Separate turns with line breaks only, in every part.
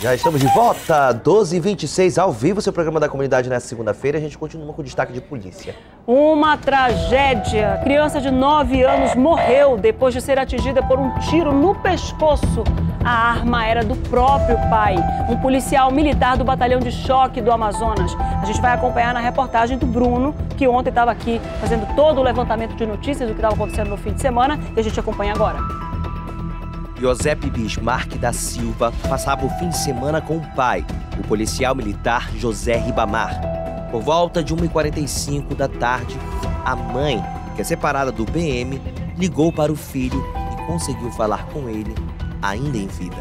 Já estamos de volta, 12h26, ao vivo, seu programa da comunidade nessa segunda-feira. A gente continua com o destaque de polícia.
Uma tragédia. Criança de 9 anos morreu depois de ser atingida por um tiro no pescoço. A arma era do próprio pai, um policial militar do Batalhão de Choque do Amazonas. A gente vai acompanhar na reportagem do Bruno, que ontem estava aqui fazendo todo o levantamento de notícias do que estava acontecendo no fim de semana, e a gente acompanha agora.
Josepe Bismarck da Silva passava o fim de semana com o pai, o policial militar José Ribamar. Por volta de 1h45 da tarde, a mãe, que é separada do PM, ligou para o filho e conseguiu falar com ele, ainda em vida.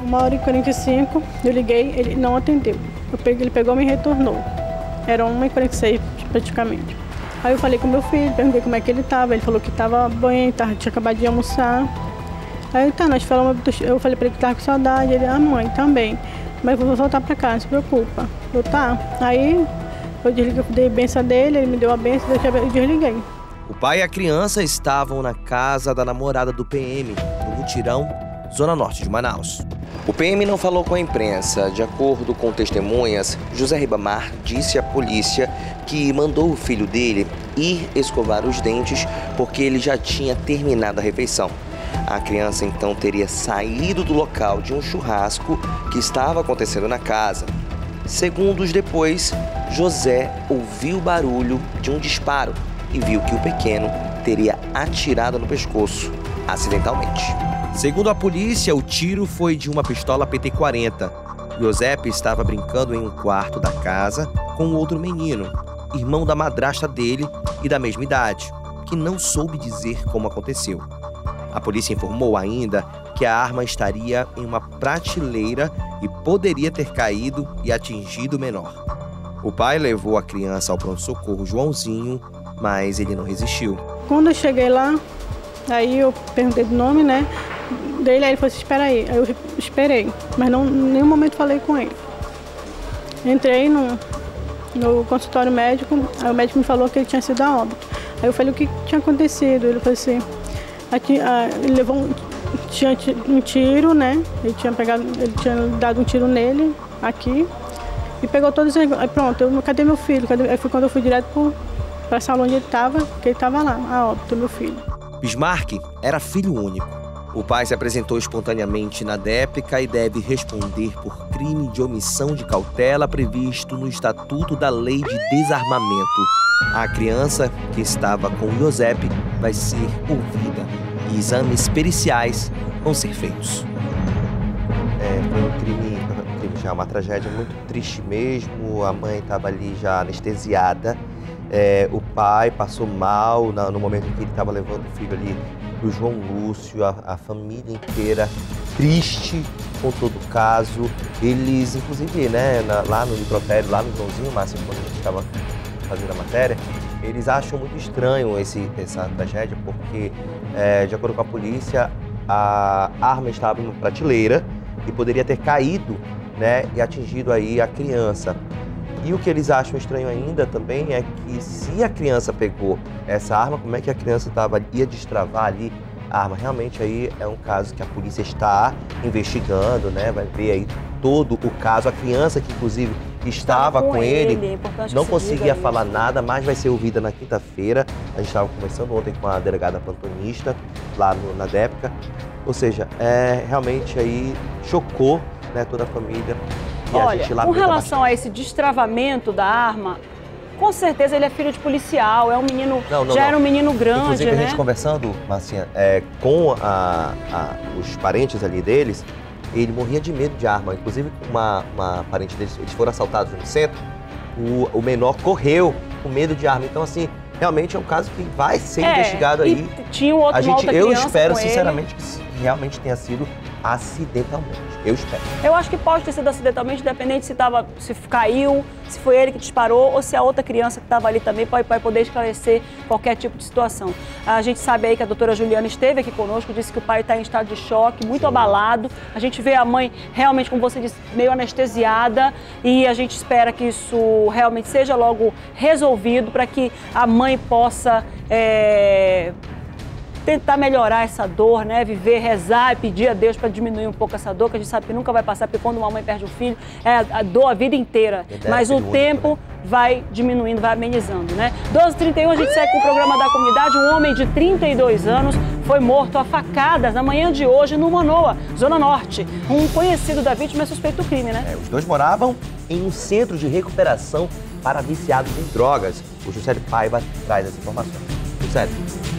1h45, eu liguei, ele não atendeu. Ele pegou e me retornou. Era 1h46 praticamente. Aí eu falei com meu filho, perguntei como é que ele estava. Ele falou que estava bem, tinha acabado de almoçar. Aí nós falamos, eu falei para ele que estava com saudade. Ele, mãe, também. Mas eu vou voltar para casa, não se preocupa. Eu, tá. Aí eu desliguei, dei a benção dele, ele me deu a benção, eu desliguei.
O pai e a criança estavam na casa da namorada do PM, no Mutirão, zona norte de Manaus. O PM não falou com a imprensa. De acordo com testemunhas, José Ribamar disse à polícia que mandou o filho dele ir escovar os dentes porque ele já tinha terminado a refeição. A criança então teria saído do local de um churrasco que estava acontecendo na casa. Segundos depois, José ouviu o barulho de um disparo e viu que o pequeno teria atirado no pescoço, acidentalmente. Segundo a polícia, o tiro foi de uma pistola PT-40. Josepe estava brincando em um quarto da casa com outro menino, irmão da madrasta dele e da mesma idade, que não soube dizer como aconteceu. A polícia informou ainda que a arma estaria em uma prateleira e poderia ter caído e atingido o menor. O pai levou a criança ao pronto-socorro Joãozinho, mas ele não resistiu.
Quando eu cheguei lá, aí eu perguntei do nome, né, dele, aí ele falou assim, espera aí. Aí eu esperei, mas não, em nenhum momento falei com ele. Entrei no consultório médico, aí o médico me falou que ele tinha sido a óbito. Aí eu falei o que tinha acontecido, ele falou assim, ele levou tinha um tiro, né? Ele tinha dado um tiro nele, aqui, e pegou todos os... Aí pronto, cadê meu filho? Aí foi quando eu fui direto para a sala onde ele estava, que ele estava lá, a óbito, meu filho.
Bismarck era filho único. O pai se apresentou espontaneamente na DEPCA e deve responder por crime de omissão de cautela previsto no Estatuto da Lei de Desarmamento. A criança, que estava com Josepe, vai ser ouvida e exames periciais vão ser feitos. Foi um crime já, uma tragédia muito triste mesmo. A mãe estava ali já anestesiada. O pai passou mal no momento em que ele estava levando o filho ali pro João Lúcio, a família inteira triste com todo o caso. Eles, inclusive, né, lá no necrotério, lá no Joãozinho, Márcio, quando a gente estava fazendo a matéria, eles acham muito estranho essa tragédia, porque, de acordo com a polícia, a arma estava em uma prateleira e poderia ter caído, né, e atingido aí a criança. E o que eles acham estranho ainda também é que se a criança pegou essa arma, como é que a criança ia destravar ali a arma? Realmente aí é um caso que a polícia está investigando, né? Vai ver aí todo o caso. A criança que inclusive estava com ele não conseguia falar nada, mas vai ser ouvida na quinta-feira. A gente estava conversando ontem com a delegada plantonista lá na DEPCA. Ou seja, realmente aí chocou, né, toda a família.
Olha, com relação a esse destravamento da arma, com certeza ele é filho de policial, é um menino, era um menino grande,
inclusive,
né?
a gente conversando, Marcinha, com os parentes ali deles, ele morria de medo de arma. Inclusive, uma parente deles, eles foram assaltados no centro, o menor correu com medo de arma. Então, assim, realmente é um caso que vai ser investigado aí.
Tinha uma outra criança
eu espero,
com
sinceramente, que realmente tenha sido acidentalmente. Eu espero.
Eu acho que pode ter sido acidentalmente, independente se caiu, se foi ele que disparou ou se a outra criança que estava ali também vai poder esclarecer qualquer tipo de situação. A gente sabe aí que a doutora Juliana esteve aqui conosco, disse que o pai está em estado de choque, muito abalado. A gente vê a mãe realmente, como você disse, meio anestesiada, e a gente espera que isso realmente seja logo resolvido para que a mãe possa tentar melhorar essa dor, né? Viver, rezar e pedir a Deus para diminuir um pouco essa dor, que a gente sabe que nunca vai passar, porque quando uma mãe perde um filho, é a dor a vida inteira. Mas o tempo vai diminuindo, vai amenizando, né? 12h31, a gente segue com o programa da comunidade. Um homem de 32 anos foi morto a facadas na manhã de hoje no Manoa, Zona Norte. Um conhecido da vítima é suspeito do crime, né?
Os dois moravam em um centro de recuperação para viciados em drogas. O Juscelio Paiva traz essa informação. Juscelio.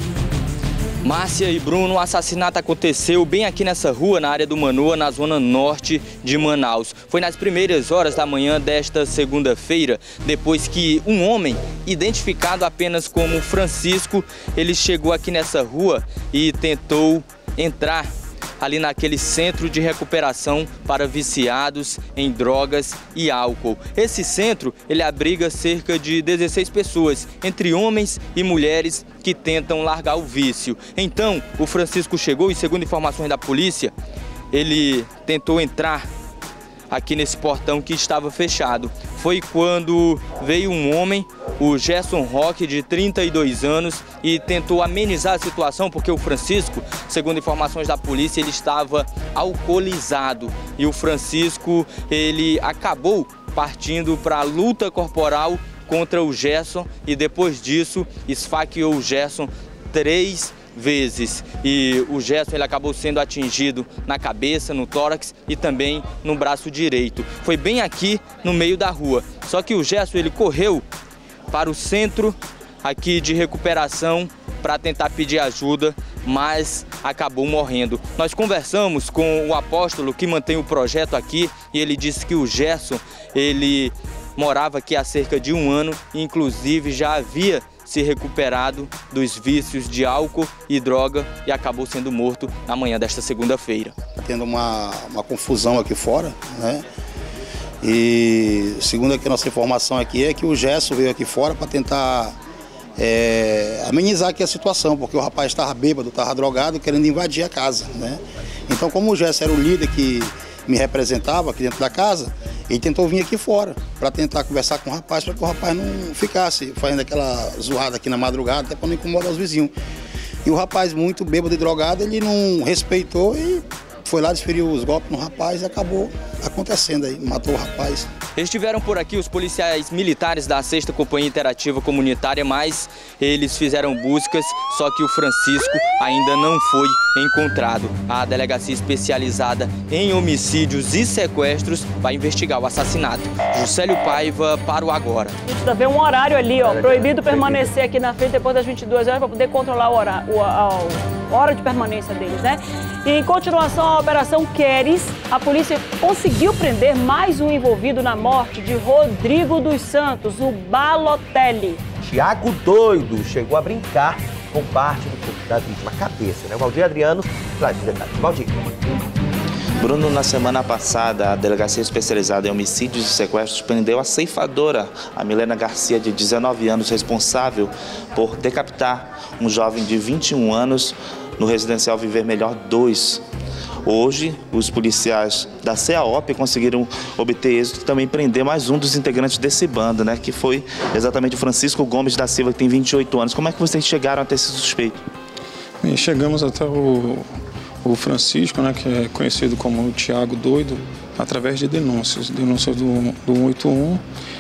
Márcia e Bruno, o assassinato aconteceu bem aqui nessa rua, na área do Manoa, na zona norte de Manaus. Foi nas primeiras horas da manhã desta segunda-feira, depois que um homem, identificado apenas como Francisco, ele chegou aqui nessa rua e tentou entrar ali naquele centro de recuperação para viciados em drogas e álcool. Esse centro, ele abriga cerca de 16 pessoas, entre homens e mulheres que tentam largar o vício. Então, o Francisco chegou e, segundo informações da polícia, ele tentou entrar aqui nesse portão que estava fechado. Foi quando veio um homem, o Gerson Roque, de 32 anos, e tentou amenizar a situação, porque o Francisco, segundo informações da polícia, ele estava alcoolizado. E o Francisco, ele acabou partindo para a luta corporal contra o Gerson e depois disso esfaqueou o Gerson 3 vezes. E o Gerson, ele acabou sendo atingido na cabeça, no tórax e também no braço direito. Foi bem aqui no meio da rua. Só que o Gerson, ele correu para o centro aqui de recuperação para tentar pedir ajuda, mas acabou morrendo. Nós conversamos com o apóstolo que mantém o projeto aqui e ele disse que o Gerson, ele morava aqui há cerca de 1 ano e inclusive já havia se recuperado dos vícios de álcool e droga e acabou sendo morto na manhã desta segunda-feira.
Tendo uma confusão aqui fora, né? E segundo aqui a nossa informação aqui é que o Gerson veio aqui fora para tentar amenizar aqui a situação, porque o rapaz estava bêbado, estava drogado, querendo invadir a casa, né? Então, como o Gerson era o líder que me representava aqui dentro da casa, ele tentou vir aqui fora para tentar conversar com o rapaz, para que o rapaz não ficasse fazendo aquela zoada aqui na madrugada, até para não incomodar os vizinhos. E o rapaz, muito bêbado e drogado, ele não respeitou e foi lá, desferiu os golpes no rapaz e acabou acontecendo aí, matou o rapaz.
Estiveram por aqui os policiais militares da 6ª Companhia Interativa Comunitária, mas eles fizeram buscas, só que o Francisco ainda não foi encontrado. A delegacia especializada em homicídios e sequestros vai investigar o assassinato. Juscelio Paiva para o Agora.
A gente tá vendo um horário ali, ó, proibido permanecer aqui na frente depois das 22 horas para poder controlar a hora de permanência deles, né? E em continuação à Operação Queres, a polícia conseguiu prender mais um envolvido na morte de Rodrigo dos Santos, o Balotelli.
Tiago Doido chegou a brincar com parte do corpo da vítima, a cabeça, né? O Valdir Adriano traz os detalhes. Valdir.
Bruno, na semana passada, a Delegacia Especializada em Homicídios e Sequestros prendeu a ceifadora, a Milena Garcia, de 19 anos, responsável por decapitar um jovem de 21 anos no residencial Viver Melhor 2. Hoje, os policiais da CEAOP conseguiram obter êxito e também prender mais um dos integrantes desse bando, né? Que foi exatamente o Francisco Gomes da Silva, que tem 28 anos. Como é que vocês chegaram até esse suspeito?
Bem, chegamos até o Francisco, né, que é conhecido como o Tiago Doido, através de denúncias do 181.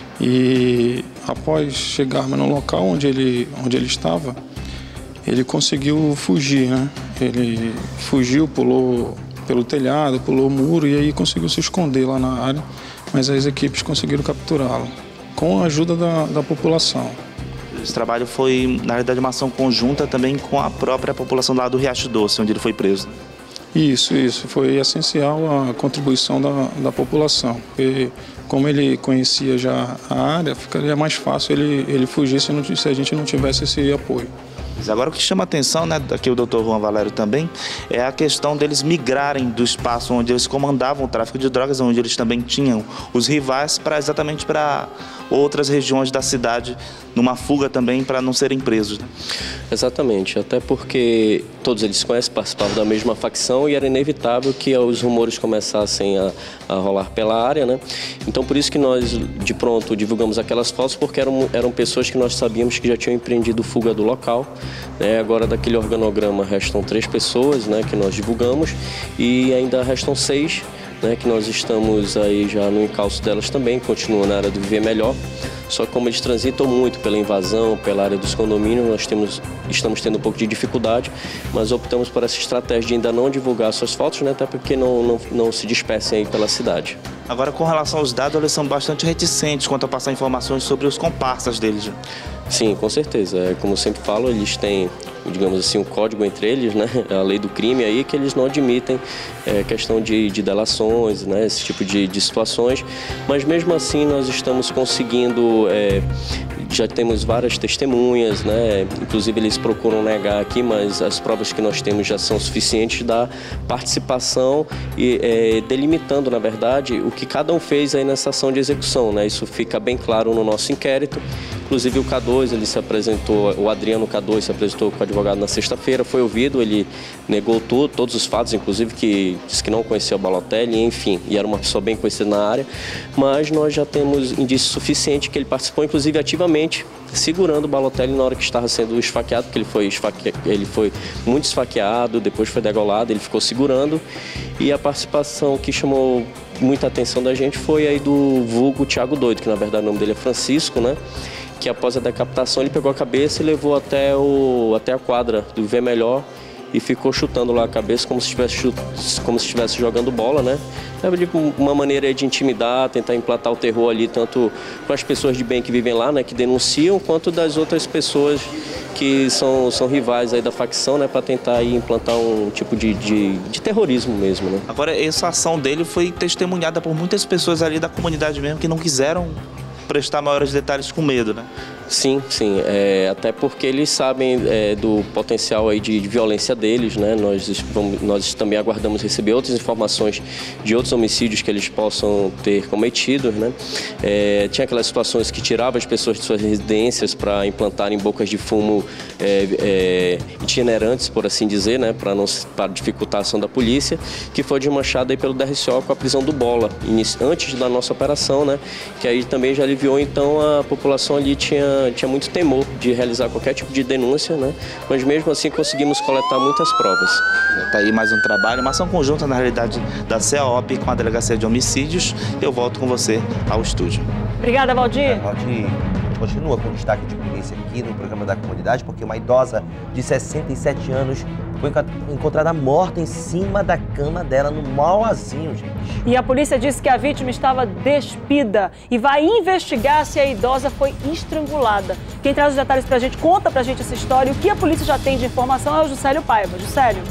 E após chegarmos no local onde ele estava, ele conseguiu fugir, né? Ele fugiu, pulou pelo telhado, pulou o muro e aí conseguiu se esconder lá na área, mas as equipes conseguiram capturá-lo, com a ajuda da população.
Esse trabalho foi, na realidade, uma ação conjunta também com a própria população lá do Riacho Doce, onde ele foi preso.
Isso. Foi essencial a contribuição da população, porque como ele conhecia já a área, ficaria mais fácil ele fugir se a gente não tivesse esse apoio.
Agora o que chama a atenção, né, aqui o Dr. Juan Valério também, é a questão deles migrarem do espaço onde eles comandavam o tráfico de drogas, onde eles também tinham os rivais, exatamente para outras regiões da cidade, numa fuga também para não serem presos, né?
Exatamente, até porque todos eles conhecem, participavam da mesma facção e era inevitável que os rumores começassem a rolar pela área, né? Então por isso que nós de pronto divulgamos aquelas fotos, porque eram pessoas que nós sabíamos que já tinham empreendido fuga do local, né? Agora daquele organograma restam 3 pessoas, né, que nós divulgamos, e ainda restam 6, né, que nós estamos aí já no encalço delas também, continuam na área do Viver Melhor. Só que como eles transitam muito pela invasão, pela área dos condomínios, nós estamos tendo um pouco de dificuldade, mas optamos por essa estratégia de ainda não divulgar suas fotos, né, até porque não se dispersem aí pela cidade.
Agora, com relação aos dados, eles são bastante reticentes quanto a passar informações sobre os comparsas deles.
Sim, com certeza. Como eu sempre falo, eles têm, digamos assim, um código entre eles, né? A lei do crime aí, que eles não admitem questão de delações, né? Esse tipo de situações. Mas mesmo assim nós estamos conseguindo, já temos várias testemunhas, né? Inclusive eles procuram negar aqui, mas as provas que nós temos já são suficientes da participação e delimitando, na verdade, o que cada um fez aí nessa ação de execução, né? Isso fica bem claro no nosso inquérito. Inclusive o K2, ele se apresentou, o Adriano K2 se apresentou com o advogado na sexta-feira, foi ouvido, ele negou todos os fatos, inclusive que disse que não conhecia o Balotelli, enfim, e era uma pessoa bem conhecida na área, mas nós já temos indício suficiente que ele participou, inclusive ativamente, segurando o Balotelli na hora que estava sendo esfaqueado, porque ele foi muito esfaqueado, depois foi degolado, ele ficou segurando, e a participação que chamou muita atenção da gente foi aí do vulgo Thiago Doido, que na verdade o nome dele é Francisco, né? Que após a decapitação ele pegou a cabeça e levou até a quadra do Viver Melhor e ficou chutando lá a cabeça como se estivesse jogando bola, né? Uma maneira de intimidar, tentar implantar o terror ali, tanto com as pessoas de bem que vivem lá, né, que denunciam, quanto das outras pessoas que são rivais aí da facção, né, para tentar aí implantar um tipo de terrorismo mesmo, né?
Agora, essa ação dele foi testemunhada por muitas pessoas ali da comunidade mesmo que não quiseram prestar maiores detalhes com medo, né?
Sim, até porque eles sabem do potencial aí de violência deles, né? Nós também aguardamos receber outras informações de outros homicídios que eles possam ter cometido, né? Tinha aquelas situações que tiravam as pessoas de suas residências para implantarem bocas de fumo itinerantes, por assim dizer, né? Para dificultar a ação da polícia, que foi desmanchada aí pelo DRCO com a prisão do Bola, antes da nossa operação, né? Que aí também já aliviou, então a população ali tinha muito temor de realizar qualquer tipo de denúncia, né? Mas mesmo assim conseguimos coletar muitas provas.
Está aí mais um trabalho, uma ação conjunta na realidade da CEOP com a Delegacia de Homicídios. Eu volto com você ao estúdio.
Obrigada, Valdir.
Valdir continua com destaque de polícia aqui no programa da comunidade, porque uma idosa de 67 anos foi encontrada morta em cima da cama dela no Mauazinho, gente.
E a polícia disse que a vítima estava despida e vai investigar se a idosa foi estrangulada. Quem traz os detalhes pra gente, conta pra gente essa história e o que a polícia já tem de informação é o Juscelio Paiva. Juscelio.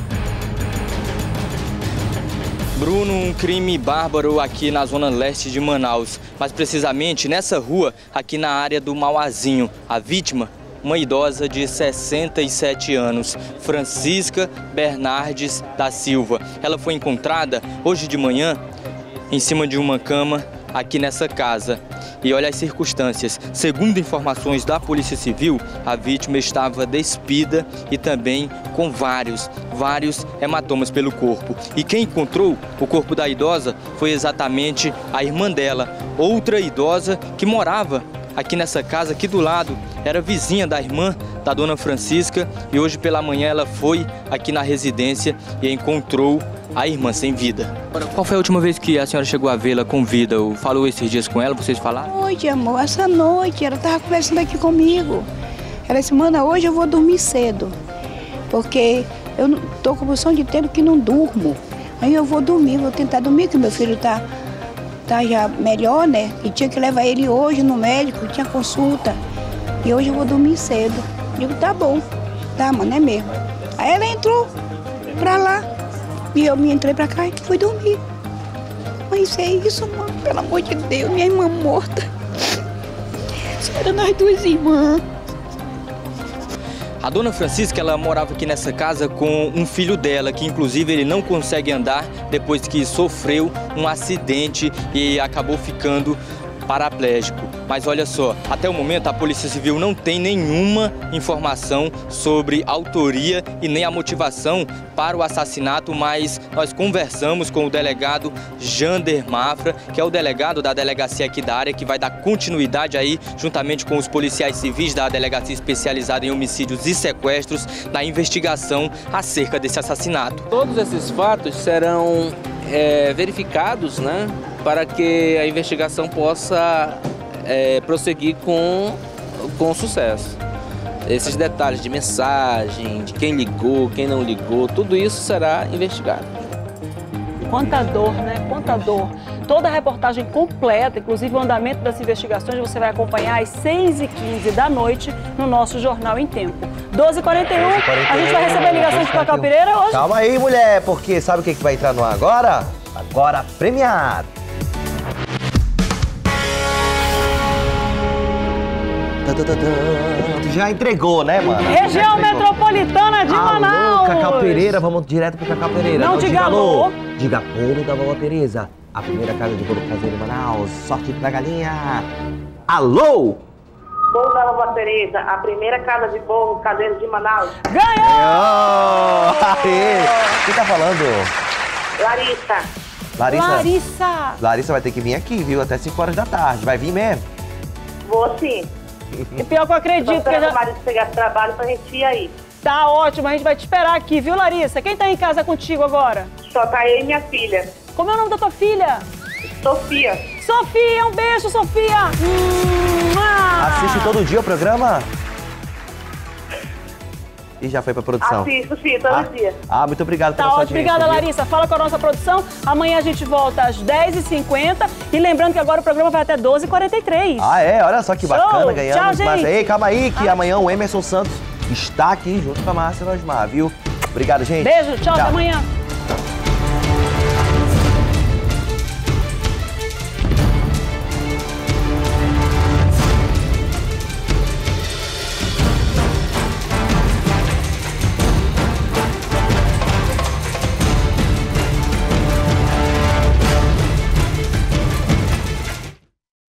Bruno, um crime bárbaro aqui na zona leste de Manaus, mais precisamente nessa rua aqui na área do Mauazinho. A vítima, uma idosa de 67 anos, Francisca Bernardes da Silva. Ela foi encontrada hoje de manhã em cima de uma cama aqui nessa casa. E olha as circunstâncias. Segundo informações da Polícia Civil, a vítima estava despida e também com vários hematomas pelo corpo. E quem encontrou o corpo da idosa foi exatamente a irmã dela, outra idosa que morava aqui nessa casa, aqui do lado, era vizinha da irmã da dona Francisca, e hoje pela manhã ela foi aqui na residência e encontrou a irmã sem vida. Qual foi a última vez que a senhora chegou a vê-la com vida? Falou esses dias com ela, vocês falaram?
Hoje, amor, essa noite, ela estava conversando aqui comigo. Ela disse, mana, hoje eu vou dormir cedo, porque eu estou com posição de tempo que não durmo. Aí eu vou dormir, vou tentar dormir, que meu filho tá já melhor, né? E tinha que levar ele hoje no médico, tinha consulta. E hoje eu vou dormir cedo. Digo, tá bom. Tá, mano, é mesmo. Aí ela entrou pra lá. E eu me entrei pra cá e fui dormir. Mas é isso, mano. Pelo amor de Deus, minha irmã morta. Só era nós duas irmãs.
A dona Francisca, ela morava aqui nessa casa com um filho dela, que inclusive ele não consegue andar depois que sofreu um acidente e acabou ficando paraplégico. Mas olha só, até o momento a Polícia Civil não tem nenhuma informação sobre a autoria e nem a motivação para o assassinato, mas nós conversamos com o delegado Jander Mafra, que é o delegado da delegacia aqui da área, que vai dar continuidade aí, juntamente com os policiais civis da Delegacia Especializada em Homicídios e Sequestros, na investigação acerca desse assassinato.
Todos esses fatos serão verificados, né, para que a investigação possa prosseguir com sucesso. Esses detalhes de mensagem, de quem ligou, quem não ligou, tudo isso será investigado.
Quanta dor, né? Quanta dor. Toda a reportagem completa, inclusive o andamento das investigações, você vai acompanhar às 6h15 da noite no nosso Jornal em Tempo. 12h41, a gente vai receber a ligação de Cacau Pereira hoje.
Calma aí, mulher, porque sabe o que vai entrar no ar agora? Agora premiado. Tu já entregou, né, mano?
Região Metropolitana de Manaus.
Cacau Pereira, vamos direto pro Cacau Pereira.
Não diga alô.
Diga bolo da vovó Tereza. A primeira casa de bolo caseiro em Manaus. Sorte pra galinha. Alô?
Bolo da vovó Tereza, a primeira casa de bolo caseiro de Manaus.
Ganhou!
Quem tá falando?
Larissa.
Larissa vai ter que vir aqui, viu? Até 5 horas da tarde. Vai vir mesmo?
Vou sim.
E pior que eu acredito que
o marido pegar trabalho pra gente ir aí.
Tá ótimo, a gente vai te esperar aqui, viu, Larissa? Quem tá em casa contigo agora?
Só tá eu e minha filha.
Como é o nome da tua filha?
Sofia.
Sofia, um beijo, Sofia!
Assiste todo dia o programa? E já foi pra produção?
Assisto, sim, todo dia.
Muito obrigado pela sua audiência.
Obrigada, Larissa. Fala com a nossa produção. Amanhã a gente volta às 10h50. E lembrando que agora o programa vai até 12h43.
Olha só que bacana, ganhamos.
Tchau, gente.
Mas, ei, calma aí, que amanhã o Emerson Santos está aqui junto com a Márcia Nosmar, viu? Obrigado, gente.
Beijo, tchau. Até amanhã.